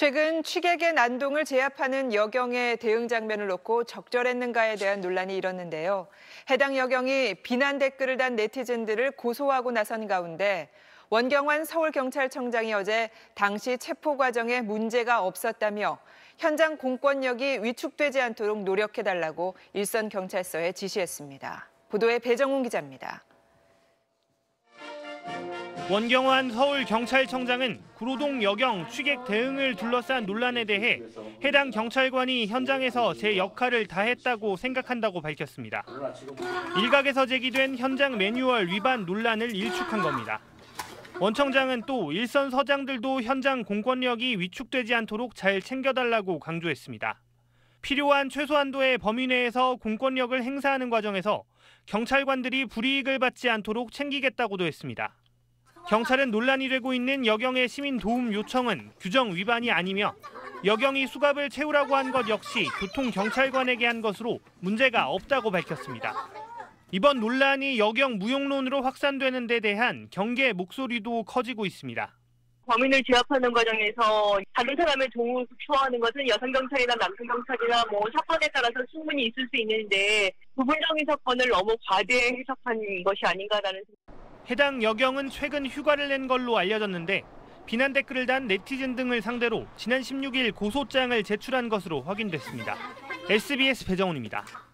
최근 취객의 난동을 제압하는 여경의 대응 장면을 놓고 적절했는가에 대한 논란이 일었는데요. 해당 여경이 비난 댓글을 단 네티즌들을 고소하고 나선 가운데 원경환 서울경찰청장이 어제 당시 체포 과정에 문제가 없었다며 현장 공권력이 위축되지 않도록 노력해달라고 일선경찰서에 지시했습니다. 보도에 배정훈 기자입니다. 원경환 서울경찰청장은 구로동 여경 취객 대응을 둘러싼 논란에 대해 해당 경찰관이 현장에서 제 역할을 다했다고 생각한다고 밝혔습니다. 일각에서 제기된 현장 매뉴얼 위반 논란을 일축한 겁니다. 원 청장은 또 일선 서장들도 현장 공권력이 위축되지 않도록 잘 챙겨달라고 강조했습니다. 필요한 최소한도의 범위 내에서 공권력을 행사하는 과정에서 경찰관들이 불이익을 받지 않도록 챙기겠다고도 했습니다. 경찰은 논란이 되고 있는 여경의 시민 도움 요청은 규정 위반이 아니며 여경이 수갑을 채우라고 한 것 역시 교통경찰관에게 한 것으로 문제가 없다고 밝혔습니다. 이번 논란이 여경 무용론으로 확산되는 데 대한 경계 목소리도 커지고 있습니다. 범인을 제압하는 과정에서 다른 사람의 도움을 초하는 것은 여성경찰이나 남성경찰이나 사건에 따라서 충분히 있을 수 있는데 부분적인 사건을 너무 과대 해석한 것이 아닌가라는 생각. 해당 여경은 최근 휴가를 낸 걸로 알려졌는데 비난 댓글을 단 네티즌 등을 상대로 지난 16일 고소장을 제출한 것으로 확인됐습니다. SBS 배정훈입니다.